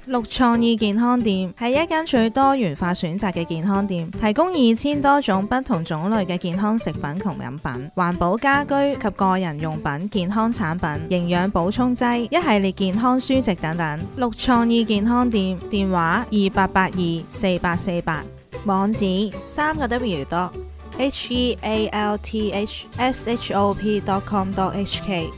綠創意健康店係一間最多元化選擇嘅健康店，提供2000多種不同種類嘅健康食品同飲品、環保家居及個人用品、健康產品、營養補充劑、一系列健康書籍等等。綠創意健康店電話28824848，網址3個W.healthshop.com.hk。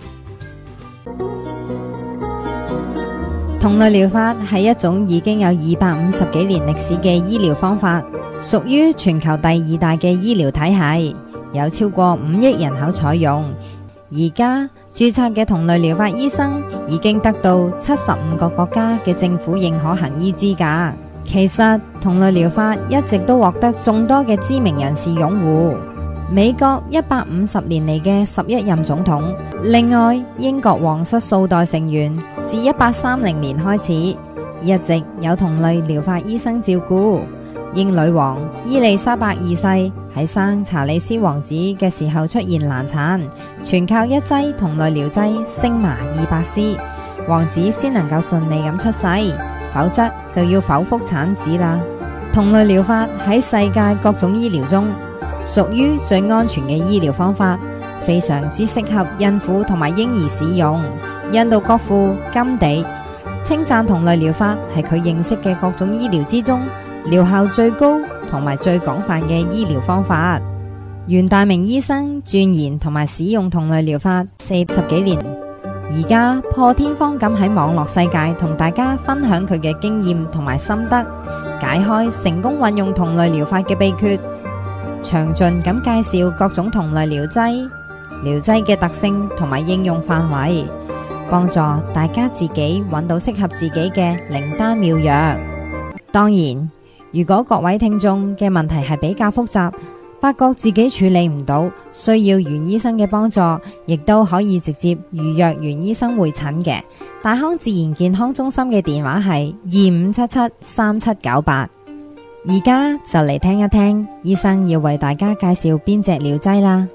同類療法係一種已經有250幾年歷史嘅醫療方法，屬於全球第2大嘅醫療體系，有超過5億人口採用。而家註冊嘅同類療法醫生已經得到75個國家嘅政府認可行醫資格。其實同類療法一直都獲得眾多嘅知名人士擁護。美國150年嚟嘅11任總統，另外英國皇室數代成員自1830年開始，一直有同類療法醫生照顧。英女王伊麗莎白二世喺生查理斯王子嘅時候出現難產，全靠一劑同類療劑星麻200絲，王子先能夠順利咁出世，否則就要剖腹產子啦。同類療法喺世界各種醫療中屬於最安全嘅醫療方法，非常之適合孕婦同埋嬰兒使用。印度國父甘地稱讚同類療法係佢認識嘅各種醫療之中療效最高同埋最廣泛嘅醫療方法。袁大明醫生鑽研同埋使用同類療法40幾年，而家破天荒咁喺網絡世界同大家分享佢嘅經驗同埋心得，解開成功運用同類療法嘅秘訣，詳盡咁介紹各種同類療劑嘅特性同埋應用範圍，幫助大家自己揾到適合自己嘅靈丹妙藥。當然，如果各位聽眾嘅問題係比較複雜，發覺自己處理唔到，需要袁醫生嘅幫助，亦都可以直接預約袁醫生會診嘅。大康自然健康中心嘅電話係25773798。而家就嚟聽一聽醫生要為大家介紹邊隻療劑啦。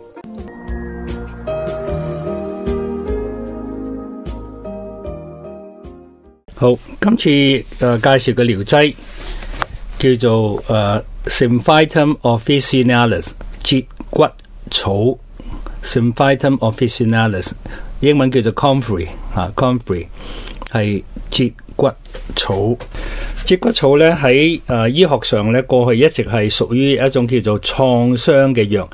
好，今次介紹嘅療劑叫做Symphytum officinalis 節骨草 Symphytum officinalis， 英文叫做 Comfrey Comfrey 係節骨草。節骨草咧喺醫學上咧過去一直係屬於一種叫做創傷嘅藥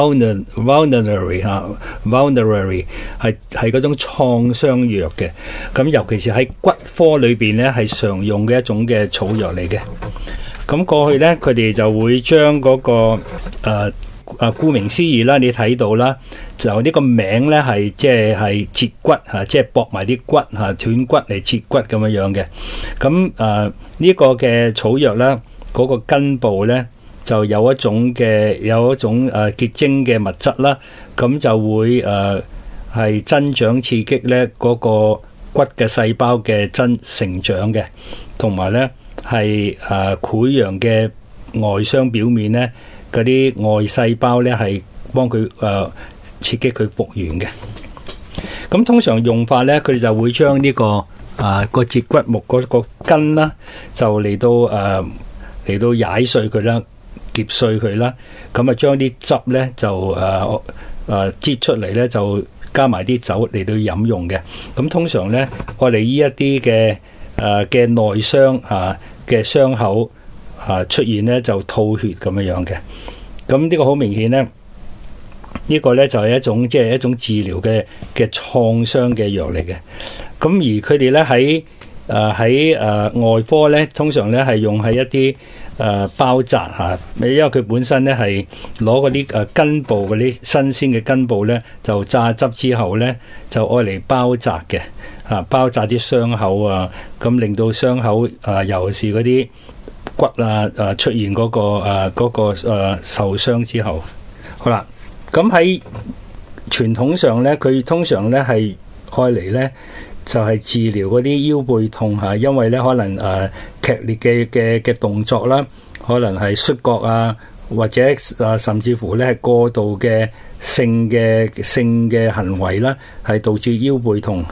vulnerary 係嗰種創傷藥嘅。咁尤其是喺骨科裏邊咧係常用嘅一種嘅草藥嚟嘅。咁過去咧佢哋就會將嗰個顧名思義啦，你睇到啦，就呢個名咧係即係節骨即係駁埋啲骨斷骨嚟切骨咁樣嘅。咁呢個嘅草藥咧，嗰個根部咧就有一種結晶嘅物質啦，咁就會係增長刺激咧嗰個骨嘅細胞嘅成長嘅，同埋咧係潰瘍嘅外傷表面咧。嗰啲外細胞咧係幫佢刺激佢復原嘅。咁通常用法咧，佢哋就會將呢個節骨木嗰個根啦，就嚟到踩碎佢啦，夾碎佢啦。咁啊，將啲汁咧就擠出嚟咧，就加埋啲酒嚟到飲用嘅。咁通常咧，我哋呢一啲嘅內傷嘅傷口。出現咧就吐血咁樣嘅。咁呢個好明顯咧，呢個咧就係一種治療嘅創傷嘅藥嚟嘅。咁而佢哋咧喺外科咧，通常咧係用喺一啲包紮因為佢本身咧係攞嗰啲根部嗰啲新鮮嘅根部咧，就榨汁之後咧就愛嚟包紮嘅包紮啲傷口咁令到傷口尤其是嗰啲骨出現嗰個受傷之後，好啦，咁喺傳統上咧，佢通常咧係愛嚟咧就係治療嗰啲腰背痛因為咧可能劇烈嘅動作啦，可能係摔角或者甚至乎咧係過度嘅性嘅行為啦，係導致腰背痛。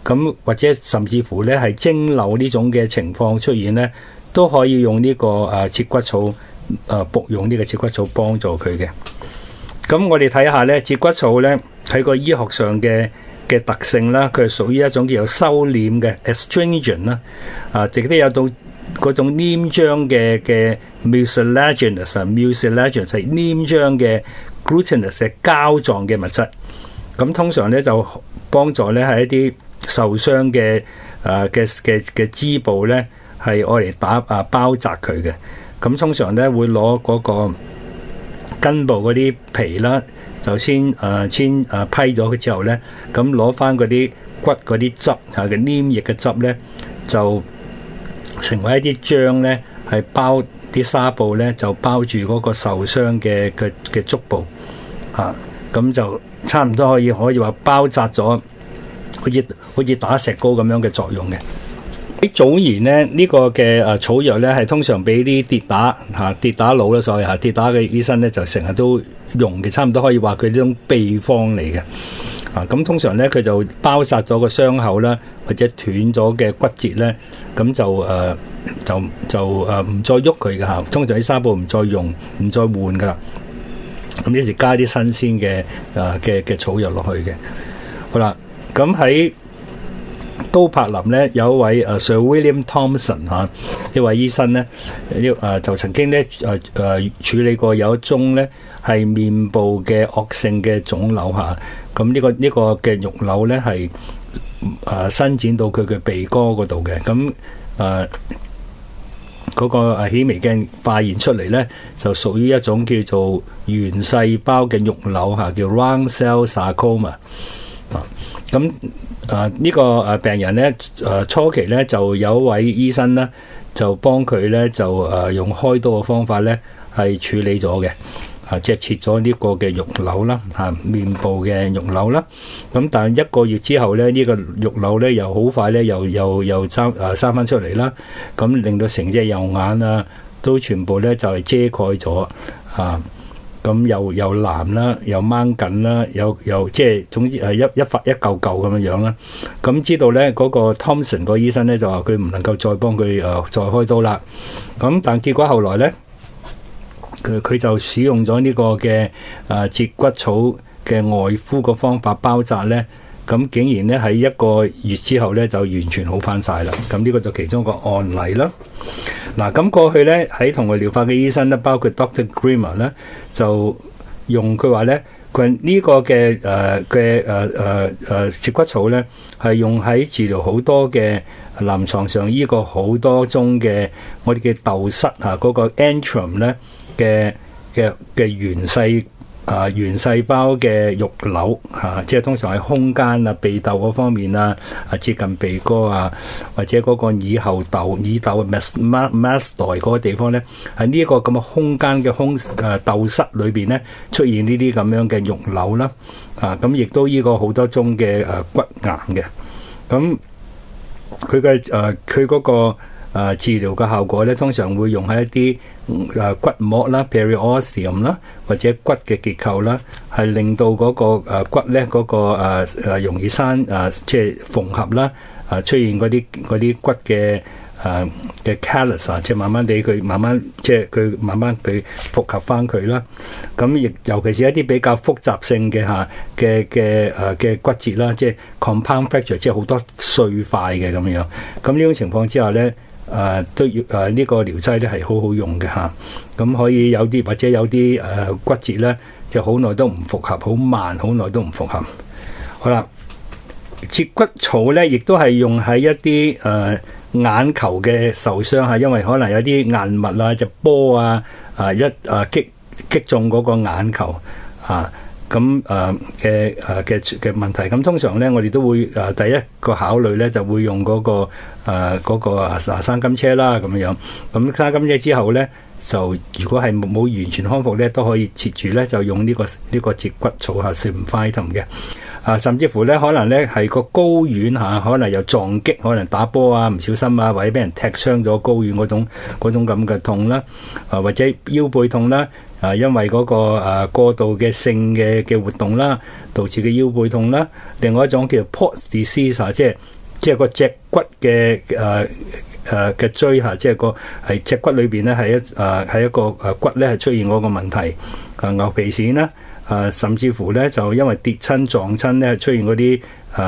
咁或者甚至乎咧係蒸餾呢種嘅情況出現咧，都可以用呢個節骨草服用呢個節骨草幫助佢嘅。咁我哋睇下咧，節骨草咧喺個醫學上嘅特性啦，佢係屬於一種叫做收斂嘅 astringent 啦，亦都有到嗰種黏漿嘅 mucilaginous 係黏漿嘅 glutinous 嘅膠狀嘅物質。咁通常咧就幫助咧係一啲受傷嘅肢部咧係愛嚟包紮佢嘅。咁通常咧會攞嗰個根部嗰啲皮啦，就先批咗佢之後咧，咁攞翻嗰啲骨嗰啲汁嘅黏液嘅汁咧，就成為一啲漿咧，係包啲紗布咧，就包住嗰個受傷嘅足部咁就差唔多可以話包紮咗，好似打石膏咁樣嘅作用嘅。喺早年咧，呢個嘅草藥咧係通常俾啲跌打佬啦，所謂跌打嘅醫生咧就成日都用嘅，差唔多可以話佢呢種秘方嚟嘅。咁通常咧佢就包紮咗個傷口啦，或者斷咗嘅骨折咧，咁就唔再喐佢㗎。通常啲紗布唔再用，唔再換㗎。咁於是加啲新鮮嘅草藥落去嘅。好啦，咁喺都柏林咧有一位Sir William Thomson 呢位醫生咧，就曾經咧處理過有一宗咧係面部嘅惡性嘅腫瘤咁呢個嘅肉瘤咧係伸展到佢嘅鼻哥嗰度嘅。咁嗰個顯微鏡發現出嚟咧，就屬於一種叫做圓細胞嘅肉瘤叫 round cell sarcoma。咁呢個病人咧初期咧就有一位醫生咧就幫佢咧就用開刀嘅方法咧係處理咗嘅，即係切咗呢個嘅肉瘤啦，面部嘅肉瘤啦。咁但係1個月之後咧，呢個肉瘤咧又好快咧又生翻出嚟啦，咁令到成隻右眼都全部咧就係遮蓋咗咁又藍啦，又掹緊啦，又即係總之係一塊一嚿嚿咁樣啦。咁知道咧嗰個 Thomson 個醫生咧就話佢唔能夠再幫佢再開刀啦。咁但結果後來咧，佢就使用咗呢個嘅節骨草嘅外敷個方法包紮咧，咁竟然咧喺1個月之後咧就完全好翻晒啦。咁呢個就其中一個案例啦。嗱，咁過去咧喺同佢療法嘅醫生咧，包括 Dr. Grimmer 咧，就用佢話咧，佢呢個嘅節骨草咧，係用喺治療好多嘅臨床上醫過好多宗嘅我哋嘅竇室嗰個 antrum 咧嘅圓細胞嘅肉瘤即係通常喺胸間鼻竇嗰方面接近鼻哥或者嗰個耳後竇 mastoid 嗰個地方咧，喺呢個咁嘅空間嘅竇室裏邊咧出現呢啲咁樣嘅肉瘤啦。咁亦都醫過好多宗嘅骨癌嘅。咁佢嗰個治療嘅效果咧，通常會用喺一啲骨膜啦 periosteum 啦，或者骨嘅結構啦，係令到嗰個骨咧嗰個容易生即係縫合啦，出現嗰啲骨嘅callus 即係慢慢地佢慢慢佢複合翻佢啦。咁亦尤其是一啲比較複雜性嘅骨折啦，即係 compound fracture， 即係好多碎塊嘅咁樣。咁呢種情況之下咧，都要呢個療劑咧係好好用嘅咁可以有啲或者有啲骨折咧就好耐都唔復合，好慢，好耐都唔復合。好啦，節骨草咧亦都係用喺一啲眼球嘅受傷因為可能有啲硬物隻波擊中嗰個眼球咁嘅問題。咁通常咧我哋都會第一個考慮咧就會用嗰個生金車啦咁樣。咁生金車之後咧，就如果係冇完全康復咧，都可以切住咧就用呢個節骨草Symphytum嘅。甚至乎咧可能咧係個睾丸可能有撞擊，可能打波唔小心或者俾人踢傷咗睾丸嗰種咁嘅痛啦，或者腰背痛啦，因為嗰個過度嘅性嘅活動啦，導致嘅腰背痛啦。另外一種叫 Port disease 即係即係個脊骨嘅嘅椎嚇，即係個係脊骨裏邊咧係一個骨咧係出現嗰個問題，牛皮癬啦，甚至乎咧就因為跌親撞親咧出現嗰啲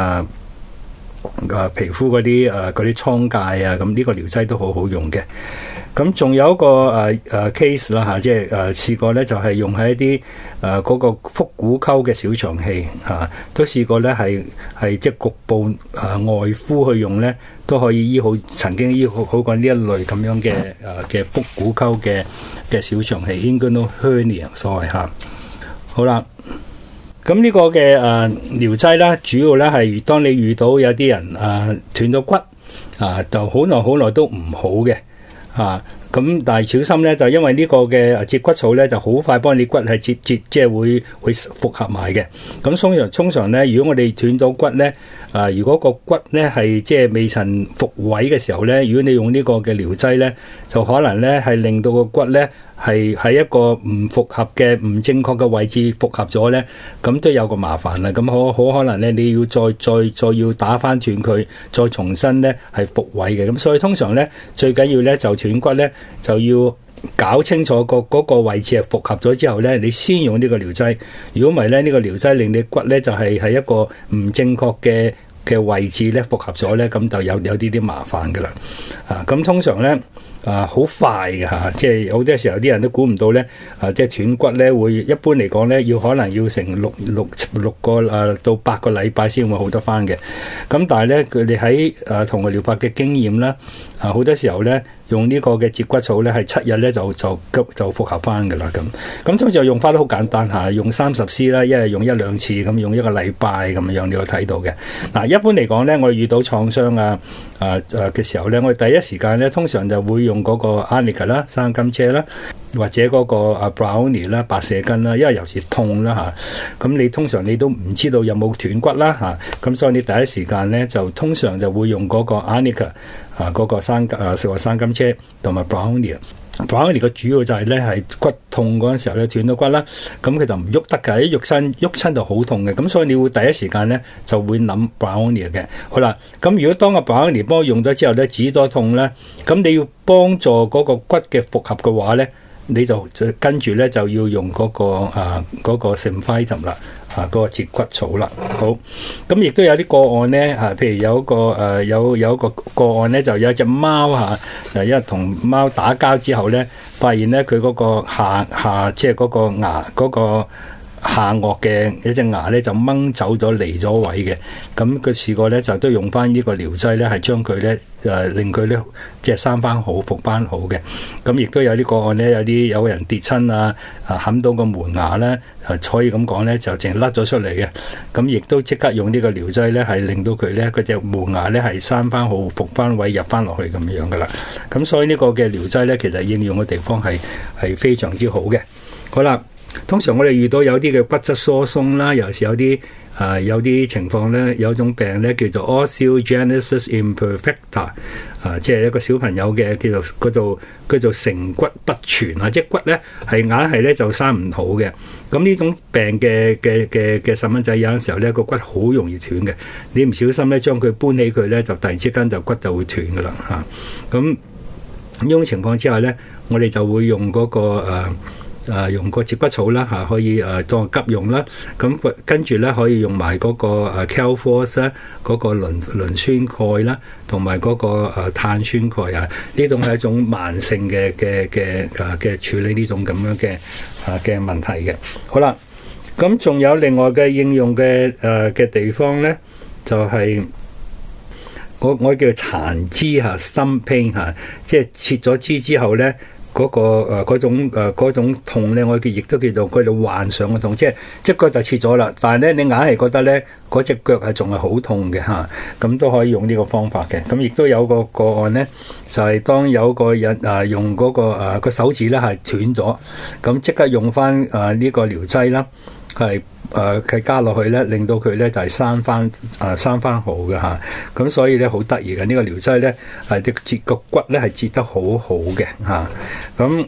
皮膚嗰啲瘡疥啊，咁呢個療劑都好好用嘅。咁仲有一個case 啦嚇，即係試過咧就係用喺一啲嗰個腹股溝嘅小腸氣嚇，都試過咧係即係局部外敷去用咧，都可以醫好，曾經醫好過呢一類咁樣嘅腹股溝嘅小腸氣 inguinal hernia 所謂嚇。好啦，咁呢個嘅療劑啦，主要咧係當你遇到有啲人斷咗骨就好耐都唔好嘅。咁但係小心咧，就因為呢個嘅接骨草咧，就好快幫你骨係接，即係會復合埋嘅。咁通常咧，如果我哋斷咗骨咧，如果個骨咧係即係未曾復位嘅時候咧，如果你用呢個嘅療劑咧，就可能咧係令到個骨咧係喺一個唔復合嘅唔正確嘅位置復合咗咧，咁都有個麻煩啦。咁好可能咧，你要再要打翻斷佢，再重新咧係復位嘅。咁所以通常咧最緊要咧就斷骨咧就要搞清楚嗰個位置係復合咗之後咧，你先用呢個療劑。如果唔係咧，呢個療劑令你骨咧就係喺一個唔正確嘅位置咧復合咗咧，咁就有啲麻煩噶啦。咁通常咧好快嘅嚇，即係好多時候啲人都估唔到咧，即係斷骨咧會一般嚟講咧可能要成六個到8個禮拜先會好得翻嘅。咁但係咧佢哋喺同個療法嘅經驗啦，好多時候咧用呢個嘅接骨草咧係7日咧就復合翻㗎啦。咁通常用法都好簡單嚇，用30cc啦，一日用1-2次咁，用1個禮拜咁樣你會睇到嘅。嗱，一般嚟講咧，我哋遇到創傷嘅時候咧，我哋第一時間咧通常就會用嗰個 Arnica 啦、生甘蔗啦，或者嗰個Brownie 啦、白蛇根啦，因為有時痛啦嚇，咁你通常你都唔知道有冇斷骨啦嚇，咁所以你第一時間咧就通常就會用嗰個 Arnica 嗰個生甘蔗同埋 Brownie。Brownie 個主要就係咧係骨痛嗰陣時候咧斷咗骨啦，咁佢就唔喐得㗎，一喐親就好痛嘅，咁所以你會第一時間咧就會諗 Brownie 嘅。好啦，咁如果當個 Brownie 幫我用咗之後咧止咗痛咧，咁你要幫助嗰個骨嘅復合嘅話咧，你就跟住咧就要用嗰個 Symphytum 啦。嗰個接骨草啦，好，咁亦都有啲個案咧譬如有一個個案咧，就有一隻貓因為同貓打交之後咧，發現咧佢嗰個下即係嗰個牙嗰個下顎嘅一隻牙咧就掹走咗離咗位嘅，咁佢試過咧就都用翻呢個療劑咧係將佢咧令佢咧即係生翻好復翻好嘅。咁亦都有啲個案咧，有個人跌親冚到個門牙咧，可以咁講咧就淨係甩咗出嚟嘅，咁亦都即刻用呢個療劑咧係令到佢咧嗰隻門牙咧係生翻好復翻位入翻落去咁樣噶啦。咁所以呢個嘅療劑咧其實應用嘅地方係非常之好嘅。好啦。通常我哋遇到有啲嘅骨質疏鬆啦，尤其有啲情況咧，有一種病咧叫做 Osteogenesis imperfecta，即係一個小朋友嘅叫做成骨不全即係骨咧係硬係咧就生唔好嘅。咁呢種病嘅細蚊仔有陣時候咧個骨好容易斷嘅，你唔小心咧將佢搬起佢咧就突然之間就骨就會斷噶啦嚇。咁呢種情況之下咧，我哋就會用嗰個用個接骨草啦可以當急用啦。咁跟住咧可以用埋嗰個Calforce 啦，嗰個磷酸鈣啦，同埋嗰個碳酸鈣呢種係一種慢性嘅處理呢種咁樣嘅問題嘅。好啦，咁仲有另外嘅應用嘅地方咧，就係我叫殘肢stump pain 即係切咗肢之後咧。嗰種痛咧，我亦都叫做佢哋幻想嘅痛，即係隻腳就切咗啦，但係咧你硬係覺得咧嗰隻腳係仲係好痛嘅咁都可以用呢個方法嘅。咁亦都有個案咧，就係當有個人用嗰個手指咧係斷咗，咁即刻用翻呢個療劑啦，係加落去咧，令到佢咧就係生翻好嘅咁所以咧好得意嘅呢個療劑咧係個骨咧係接得好好嘅咁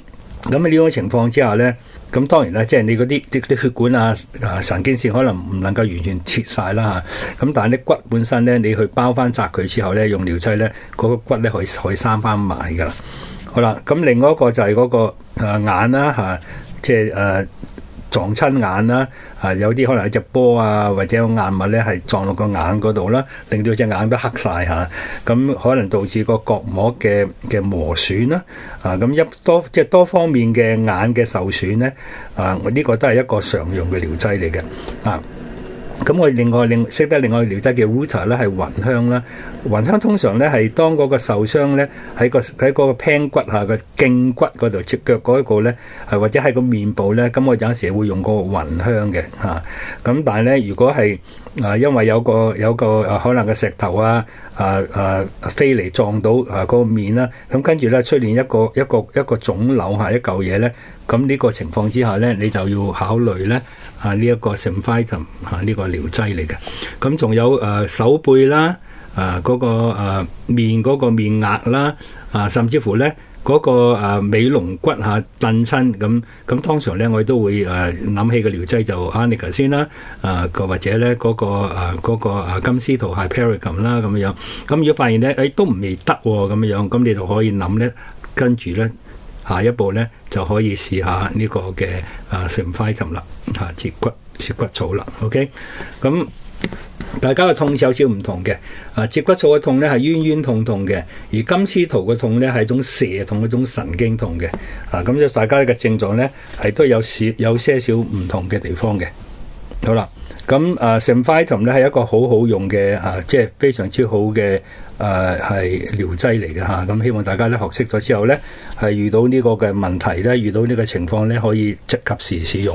咁喺呢種情況之下咧，咁當然啦，即係你嗰啲血管啊、神經線可能唔能夠完全切晒啦嚇。咁但係啲骨本身咧，你去包翻紮佢之後咧，用療劑咧，嗰個骨咧可以生翻埋噶啦。好啦，咁另外一個就係嗰個眼啦嚇，即係撞親眼啦，有啲可能有隻波啊，或者有硬物咧係撞落個眼嗰度啦，令到隻眼都黑晒嚇，咁可能導致個角膜嘅磨損啦，咁即係多方面嘅眼嘅受損咧，呢個都係一個常用嘅療劑嚟嘅啊。咁我識得另外療劑叫 Ruter 咧，係雲香啦。雲香通常咧係當嗰個受傷咧喺嗰個 pan 骨下嘅頸骨嗰度，隻腳嗰一個咧，或者喺個面部咧，咁我有陣時會用個雲香嘅嚇。咁但係咧，如果係因為有個可能嘅石頭飛嚟撞到嗰個面啦，咁跟住咧出現一個腫瘤一嚿嘢咧，咁呢個情況之下咧，你就要考慮咧呢一個 Symphytum 呢個療劑嚟嘅。咁仲有手背啦，嗰個面嗰個面額啦，甚至乎咧嗰個尾龍骨燉親咁通常咧我哋都會諗起嘅療劑就 Arnica 先啦，或者咧嗰個金絲桃 Hypericum 啦咁樣。咁如果發現咧都唔未得咁樣，咁你就可以諗咧，跟住咧下一步咧就可以試下呢個嘅Symphytum 啦，節骨草啦。OK， 咁大家嘅痛有少少唔同嘅，節骨草嘅痛咧係冤冤痛痛嘅，而金絲桃嘅痛咧係一種蛇痛，一種神經痛嘅。咁就大家嘅症狀咧係都有些少唔同嘅地方嘅。好啦，咁Symphytum咧係一個好好用嘅即係非常之好嘅係療劑嚟嘅嚇。咁希望大家咧學識咗之後咧，係遇到呢個嘅問題咧，遇到呢個情況咧，可以即及時使用。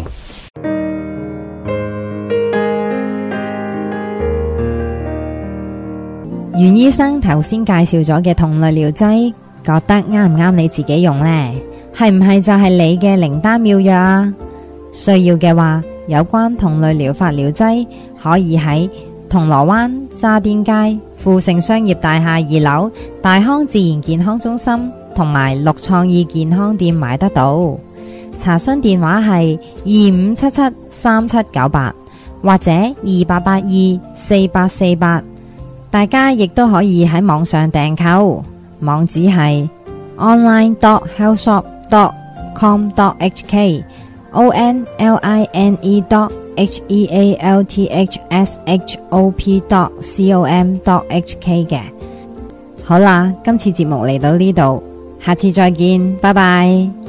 袁醫生頭先介紹咗嘅同類療劑，覺得啱唔啱你自己用呢？係唔係就係你嘅靈丹妙藥啊？需要嘅話，有關同類療法療劑可以喺銅鑼灣渣甸街富盛商業大廈2樓大康自然健康中心同埋綠創意健康店買得到。查詢電話係25773798或者28824848。大家亦都可以喺網上訂購，網址係 online.healthshop.com.hk online.healthshop.com.hk 嘅。好啦，今次節目嚟到呢度，下次再見，拜拜。